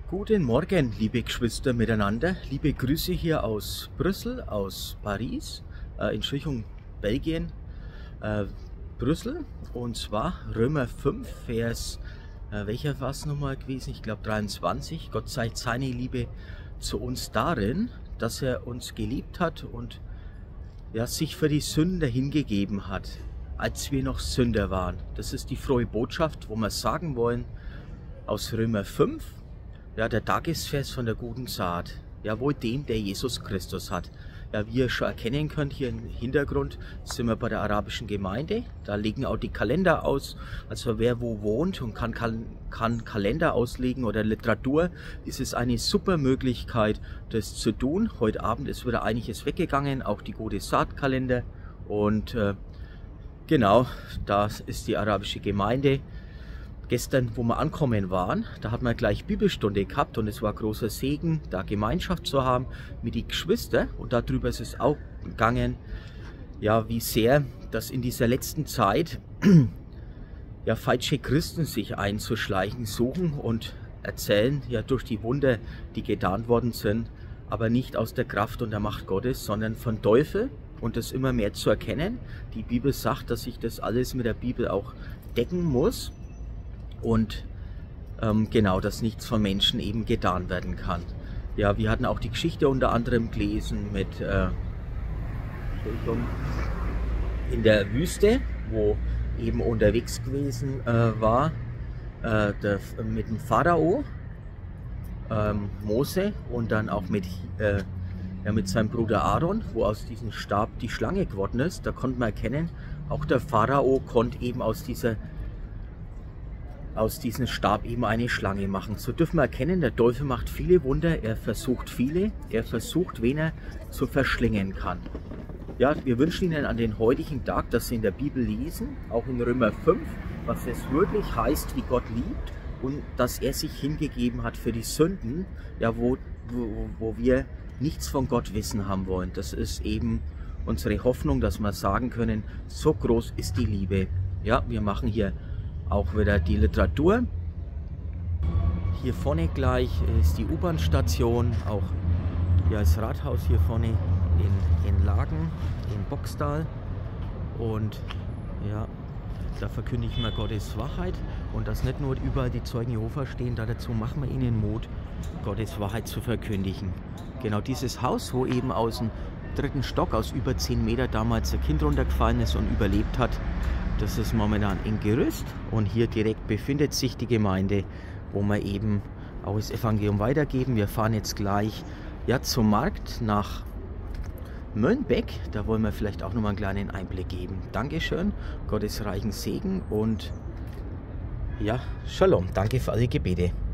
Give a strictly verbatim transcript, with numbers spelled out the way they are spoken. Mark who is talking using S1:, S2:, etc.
S1: Guten Morgen, liebe Geschwister miteinander. Liebe Grüße hier aus Brüssel, aus Paris, äh, Entschuldigung, Belgien, äh, Brüssel. Und zwar Römer fünf, Vers, äh, welcher war es nochmal gewesen? Ich glaube dreiundzwanzig. Gott zeigt seine Liebe zu uns darin, dass er uns geliebt hat und ja, sich für die Sünder hingegeben hat, als wir noch Sünder waren. Das ist die frohe Botschaft, wo wir sagen wollen, aus Römer fünf. Ja, der Tagesvers von der guten Saat. Ja, wohl dem, der Jesus Christus hat. Ja, wie ihr schon erkennen könnt, hier im Hintergrund sind wir bei der arabischen Gemeinde. Da legen auch die Kalender aus. Also wer wo wohnt und kann, kann, kann Kalender auslegen oder Literatur, ist es eine super Möglichkeit, das zu tun. Heute Abend ist wieder einiges weggegangen, auch die gute Saatkalender. Und äh, genau, das ist die arabische Gemeinde. Gestern, wo wir ankommen waren, da hat man gleich Bibelstunde gehabt und es war großer Segen, da Gemeinschaft zu haben mit den Geschwistern. Und darüber ist es auch gegangen, ja, wie sehr, dass in dieser letzten Zeit ja falsche Christen sich einzuschleichen suchen und erzählen, ja, durch die Wunder, die getan worden sind, aber nicht aus der Kraft und der Macht Gottes, sondern von Teufel, und das immer mehr zu erkennen. Die Bibel sagt, dass sich das alles mit der Bibel auch decken muss. Und ähm, genau, dass nichts von Menschen eben getan werden kann. Ja, wir hatten auch die Geschichte unter anderem gelesen mit äh, in der Wüste, wo eben unterwegs gewesen äh, war äh, der, mit dem Pharao, ähm, Mose, und dann auch mit, äh, ja, mit seinem Bruder Aaron, wo aus diesem Stab die Schlange geworden ist. Da konnte man erkennen, auch der Pharao konnte eben aus dieser aus diesem Stab eben eine Schlange machen. So dürfen wir erkennen, der Teufel macht viele Wunder, er versucht viele, er versucht, wen er zu verschlingen kann. Ja, wir wünschen Ihnen an den heutigen Tag, dass Sie in der Bibel lesen, auch in Römer fünf, was es wirklich heißt, wie Gott liebt und dass er sich hingegeben hat für die Sünden, ja, wo, wo, wo wir nichts von Gott wissen haben wollen. Das ist eben unsere Hoffnung, dass wir sagen können, so groß ist die Liebe. Ja, wir machen hier auch wieder die Literatur. Hier vorne gleich ist die U-Bahn-Station, auch ja, das Rathaus hier vorne in, in Lagen, in Boxtal. Und ja, da verkündigen wir Gottes Wahrheit und dass nicht nur überall die Zeugen Jehova stehen, da dazu machen wir ihnen Mut, Gottes Wahrheit zu verkündigen. Genau dieses Haus, wo eben aus dem dritten Stock, aus über zehn Meter damals ein Kind runtergefallen ist und überlebt hat, das ist momentan in Gerüst, und hier direkt befindet sich die Gemeinde, wo wir eben auch das Evangelium weitergeben. Wir fahren jetzt gleich ja, zum Markt nach Mölnbeck. Da wollen wir vielleicht auch nochmal einen kleinen Einblick geben. Dankeschön, Gottes reichen Segen und ja, Shalom. Danke für alle Gebete.